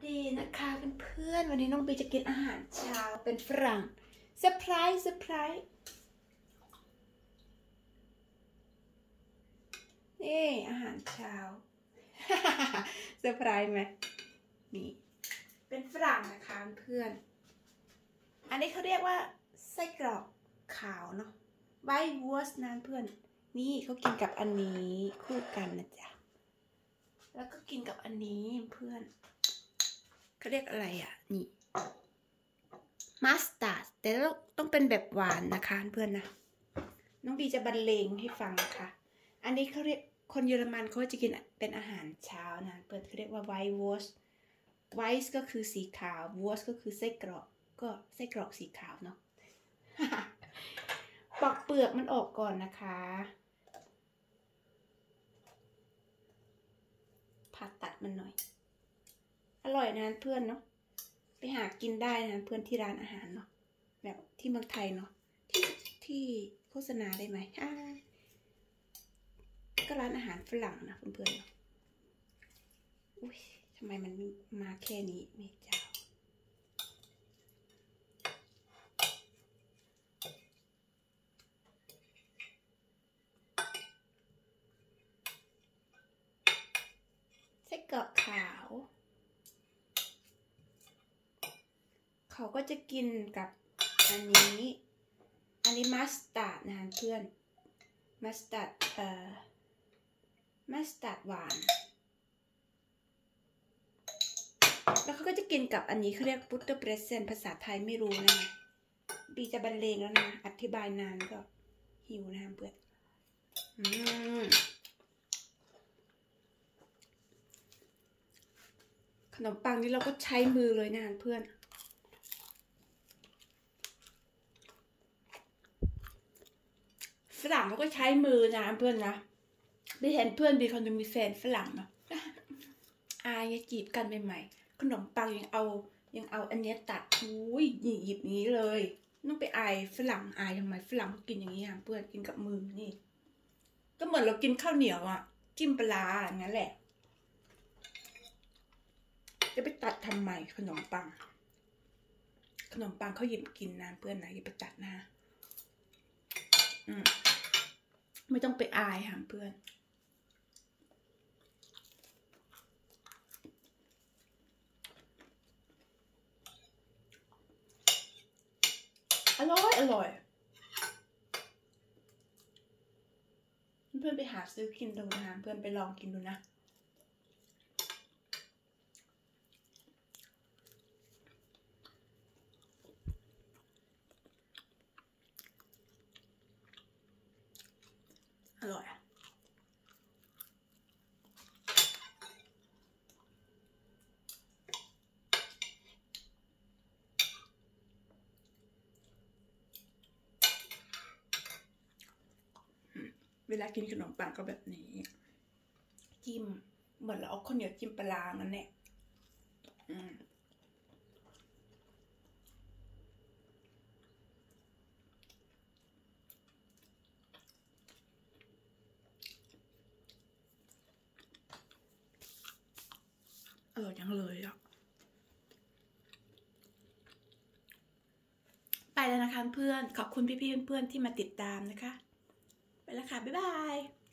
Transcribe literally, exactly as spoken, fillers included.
ดีนะคะเพื่อนๆวันนี้น้องบีจะกินอาหารเช้าเป็นฝรั่งเซอร์ไพรส์เซอร์ไพรส์นี่อาหารเช้าเซอร์ไพรส์ไหมนี่เป็นฝรั่งนะคะเพื่อนอันนี้เขาเรียกว่าไส้กรอกขาวเนาะไวท์วอสนะเพื่อนนี่เขากินกับอันนี้คู่กันนะจ๊ะแล้วก็กินกับอันนี้เพื่อนเขาเรียกอะไรอ่ะนี่มัสตาร์ดแต่ต้องเป็นแบบหวานนะคะเพื่อนนะน้องบีจะบรรเลงให้ฟังนะคะอันนี้เขาเรียกคนเยอรมันเขาจะกินเป็นอาหารเช้านะเพื่อนเขาเรียกว่าไวท์วอสไวท์ก็คือสีขาววอสก็คือไส้กรอกก็ไส้กรอกสีขาวเนาะ ปอกเปลือกมันออกก่อนนะคะผ่าตัดมันหน่อยอร่อยนะเพื่อนเนาะไปหากินได้นะเพื่อนที่ร้านอาหารเนาะแบบที่เมืองไทยเนาะที่ที่โฆษณาได้ไหมก็ร้านอาหารฝรั่งนะเพื่อนๆอุ้ยทำไมมันมาแค่นี้ไม่เจ้าไส้กรอกขาวเขาก็จะกินกับอันนี้อันนี้มัสตาร์ดนะเพื่อนมัสตาร์ดเอ่อมัสตาร์ดหวานแล้วเขาก็จะกินกับอันนี้เขาเรียกบุตเตอร์เบรสเซนภาษาไทยไม่รู้นะบีจะบรรเลงแล้วนะอธิบายนานก็หิวนะเพื่อนอืมขนมปังนี่เราก็ใช้มือเลยนะเพื่อนฝรั่งเขาก็ใช้มือนะเพื่อนนะบีเห็นเพื่อนบีคนนึงมีแฟนฝรั่งนะอายจีบกันใหม่ๆขนมปังยังเอายังเอาอันนี้ตัดอุ้ยหยิบอย่างนี้เลยต้องไปอายฝรั่งอายทำไมฝรั่งเขากินอย่างนี้อ่ะเพื่อนกินกับมือนี่ก็เหมือนเรากินข้าวเหนียวอ่ะจิ้มปลาอย่างนั้นแหละจะไปตัดทำไมขนมปังขนมปังเขาหยิบกินนะเพื่อนนะอย่าไปตัดนะอืมไม่ต้องไปอายค่ะเพื่อนอร่อยอร่อยเพื่อนไปหาซื้อกินดูนะเพื่อนไปลองกินดูนะอร่อยเวลากินขนมปังก็แบบนี้จิ้มเหมือนเราเอาข้าวเหนียวจิ้มปลางั้นแหละอืมอร่อยจังเลยอ่ะไปแล้วนะคะเพื่อนขอบคุณพี่ๆเพื่อนๆที่มาติดตามนะคะไปแล้วค่ะบ๊ายบาย